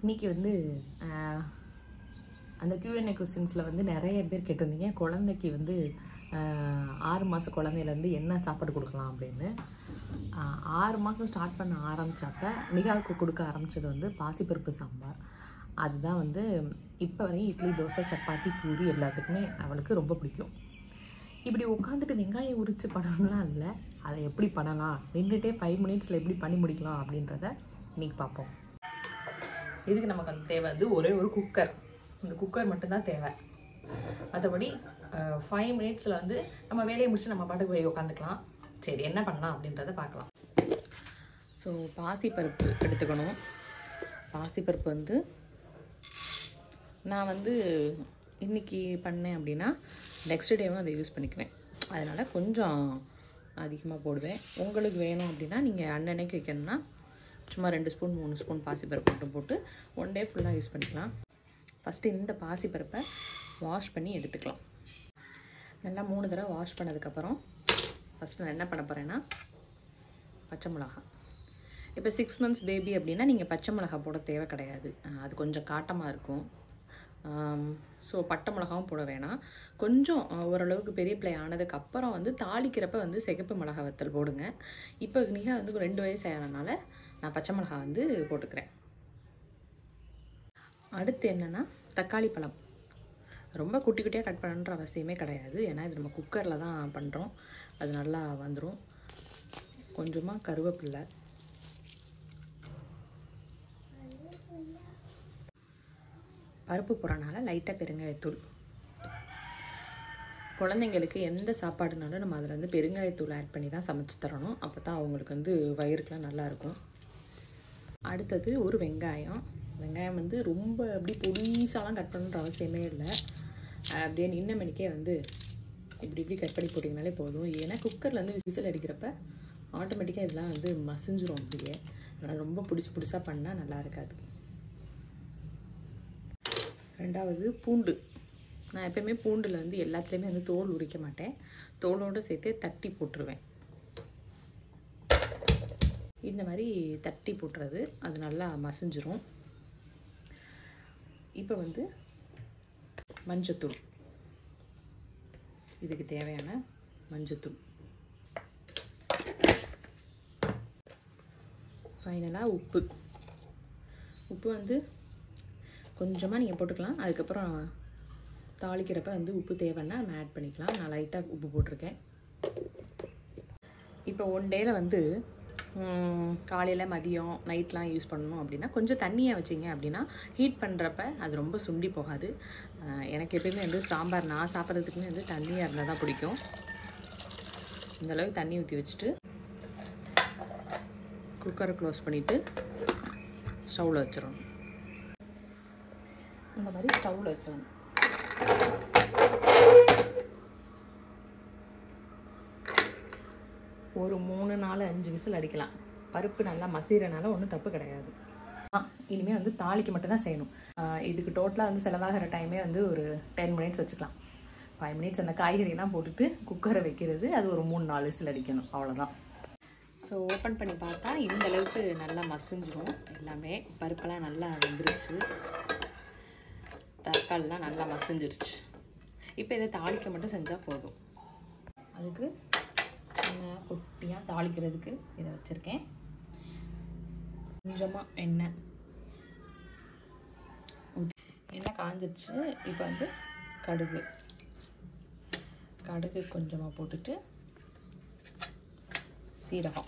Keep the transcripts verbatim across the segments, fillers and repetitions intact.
இன்றைக்கி வந்து அந்த கியூஎன்ஏ கொஸ்டின்ஸில் வந்து நிறைய பேர் கேட்டிருந்தீங்க குழந்தைக்கு வந்து ஆறு மாத குழந்தையிலேருந்து என்ன சாப்பாடு கொடுக்கலாம் அப்படின்னு. ஆறு மாதம் ஸ்டார்ட் பண்ண ஆரம்பித்தப்ப நிகாவுக்கு கொடுக்க ஆரம்பித்தது வந்து பாசிப்பருப்பு சாம்பார். அதுதான் வந்து இப்போ வரையும் இட்லி, தோசை, சப்பாத்தி, பூரி எல்லாத்துக்குமே அவளுக்கு ரொம்ப பிடிக்கும். இப்படி உட்காந்துட்டு வெங்காயம் உரித்து பண்ணணும்லாம் இல்லை, அதை எப்படி பண்ணலாம், நின்றுட்டே ஃபைவ் மினிட்ஸில் எப்படி பண்ணி முடிக்கலாம் அப்படின்றத இன்றைக்கி பார்ப்போம். இதுக்கு நமக்கு வந்து தேவை வந்து ஒரே ஒரு குக்கர். இந்த குக்கர் மட்டும்தான் தேவை. மற்றபடி ஃபைவ் மினிட்ஸில் வந்து நம்ம வேலையை முடிச்சு நம்ம பாட்டுக்கு போய் உட்காந்துக்கலாம். சரி, என்ன பண்ணலாம் அப்படின்றத பார்க்கலாம். ஸோ பாசிப்பருப்பு எடுத்துக்கணும். பாசிப்பருப்பு வந்து நான் வந்து இன்றைக்கி பண்ணேன் அப்படின்னா நெக்ஸ்ட் டேவும் அதை யூஸ் பண்ணிக்குவேன். அதனால் கொஞ்சம் அதிகமாக போடுவேன். உங்களுக்கு வேணும் அப்படின்னா நீங்கள் அன்னன்னைக்கு வைக்கணும்னா சும்மா ரெண்டு ஸ்பூன் மூணு ஸ்பூன் பாசிப்பருப்பு மட்டும் போட்டு ஒன் டே ஃபுல்லாக யூஸ் பண்ணிக்கலாம். ஃபஸ்ட்டு இந்த பாசிப்பருப்பை வாஷ் பண்ணி எடுத்துக்கலாம். நல்லா மூணு தடவை வாஷ் பண்ணதுக்கப்புறம் ஃபஸ்ட்டு நான் என்ன பண்ண போகிறேன்னா பச்சை மிளகா. இப்போ சிக்ஸ் மந்த்ஸ் பேபி அப்படின்னா நீங்கள் பச்சை மிளகா போட தேவை கிடையாது, அது கொஞ்சம் காட்டமாக இருக்கும். ஸோ பட்டை மிளகாவும் போட வேணாம். கொஞ்சம் ஓரளவுக்கு பெரிய பிள்ளை ஆனதுக்கப்புறம் வந்து தாளிக்கிறப்ப வந்து சிகப்பு மிளகா வத்தல் போடுங்க. இப்போ நிகா வந்து ரெண்டு வயசு ஆகிறனால நான் பச்சை மிளகா வந்து போட்டுக்கிறேன். அடுத்து என்னென்னா தக்காளி பழம். ரொம்ப குட்டி குட்டியாக கட் பண்ணுற அவசியமே கிடையாது, ஏன்னா இது நம்ம குக்கரில் தான் பண்ணுறோம், அது நல்லா வந்துடும். கொஞ்சமாக கருவேப்பில்லை, பருப்பு போகிறனால லைட்டாக பெருங்காயத்தூள். குழந்தைங்களுக்கு எந்த சாப்பாடுனாலும் நம்ம அதில் வந்து பெருங்காயத்தூள் ஆட் பண்ணி தான் சமைச்சு தரணும். அப்போ தான் அவங்களுக்கு வந்து வயிறுக்கெலாம் நல்லாயிருக்கும். அடுத்தது ஒரு வெங்காயம். வெங்காயம் வந்து ரொம்ப அப்படி பொடிசாலாம் கட் பண்ணுற அவசியமே இல்லை, அப்படியே நின்ன மணிக்கே வந்து இப்படி இப்படி கட் பண்ணி போட்டிங்கனாலே போதும். ஏன்னா குக்கரில் வந்து விசில் அடிக்கிறப்ப ஆட்டோமேட்டிக்காக இதெல்லாம் வந்து மசிஞ்சிரும் அப்படியே. அதனால் ரொம்ப பிடிச்சி பிடிச்சா பண்ணால் நல்லா இருக்காது. ரெண்டாவது பூண்டு. நான் எப்போயுமே பூண்டில் வந்து எல்லாத்துலேயுமே வந்து தோல் உரிக்க மாட்டேன், தோலோடு சேர்த்து தட்டி போட்டுருவேன். இந்த மாதிரி தட்டி போட்டுறது, அது நல்லா மசிஞ்சிரும். இப்போ வந்து மஞ்சத்தூள், இதுக்கு தேவையான மஞ்சத்தூள். ஃபைனலாக உப்பு. உப்பு வந்து கொஞ்சமாக நீங்கள் போட்டுக்கலாம். அதுக்கப்புறம் தாளிக்கிறப்ப வந்து உப்பு தேவைன்னா நம்ம ஆட் பண்ணிக்கலாம். நான் லைட்டாக உப்பு போட்டிருக்கேன். இப்போ ஒன் டேயில் வந்து காலையில் மதியம் நைட்லாம் யூஸ் பண்ணணும் அப்படின்னா கொஞ்சம் தண்ணியாக வச்சிங்க அப்படின்னா ஹீட் பண்ணுறப்ப அது ரொம்ப சுண்டி போகாது. எனக்கு எப்பயுமே வந்து சாம்பார் நான் சாப்பிட்றதுக்குமே வந்து தண்ணியாக இருந்தால் தான் பிடிக்கும். இந்தளவுக்கு தண்ணி ஊற்றி வச்சுட்டு குக்கரை க்ளோஸ் பண்ணிவிட்டு ஸ்டவ்வில் வச்சிடணும். இந்த மாதிரி ஸ்டவ்வில் வச்சிடணும். ஒரு மூணு நாலு அஞ்சு விசில் அடிக்கலாம். பருப்பு நல்லா மசிறனால ஒன்றும் தப்பு கிடையாது. ஆ இனிமேல் வந்து தாளிக்கு மட்டும்தான் செய்யணும். இதுக்கு டோட்டலாக வந்து செலவாகிற டைமே வந்து ஒரு டென் மினிட்ஸ் வச்சுக்கலாம். ஃபைவ் மினிட்ஸ் அந்த காய்கறியெல்லாம் போட்டுட்டு குக்கரை வைக்கிறது, அது ஒரு மூணு நாலு விசில் அடிக்கணும், அவ்வளோதான். ஸோ ஓப்பன் பண்ணி பார்த்தா இந்த அளவுக்கு நல்லா மசிஞ்சிடும். எல்லாமே பருப்பெல்லாம் நல்லா வெந்துருச்சு, தக்காளிலாம் நல்லா மசிஞ்சிருச்சு. இப்போ இதை தாளிக்க மட்டும் செஞ்சால் போதும். அதுக்கு எண்ணெய் குட்டியாக தாளிக்கிறதுக்கு இதை வச்சுருக்கேன். கொஞ்சமாக எண்ணெய் எண்ணெய் காஞ்சிருச்சு. இப்போ வந்து கடுகு கடுகு கொஞ்சமாக போட்டுட்டு சீரகம்,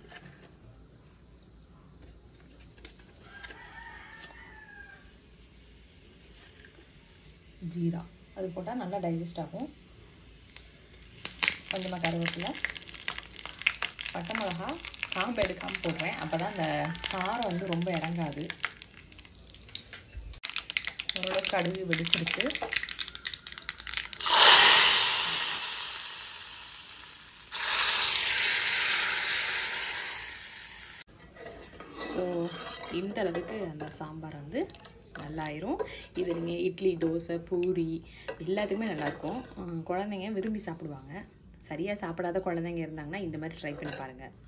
ஜீரா அது போட்டால் நல்லா டைஜஸ்ட் ஆகும். கொஞ்சமாக கருவேப்பிலை, பட்டை மிளகா காம்பு எடுக்காமல் போடுறேன், அப்போ தான் அந்த காரம் வந்து ரொம்ப இறங்காது. ஓரளவுக்கு கடுகு வெடிச்சிருச்சு. ஸோ இந்த அளவுக்கு அந்த சாம்பார் வந்து நல்லாயிரும். இது நீங்கள் இட்லி, தோசை, பூரி எல்லாத்துக்குமே நல்லாயிருக்கும். குழந்தைங்க விரும்பி சாப்பிடுவாங்க. சரியாக சாப்பிடாத குழந்தைங்க இருந்தாங்கன்னா இந்த மாதிரி ட்ரை பண்ணி பாருங்கள்.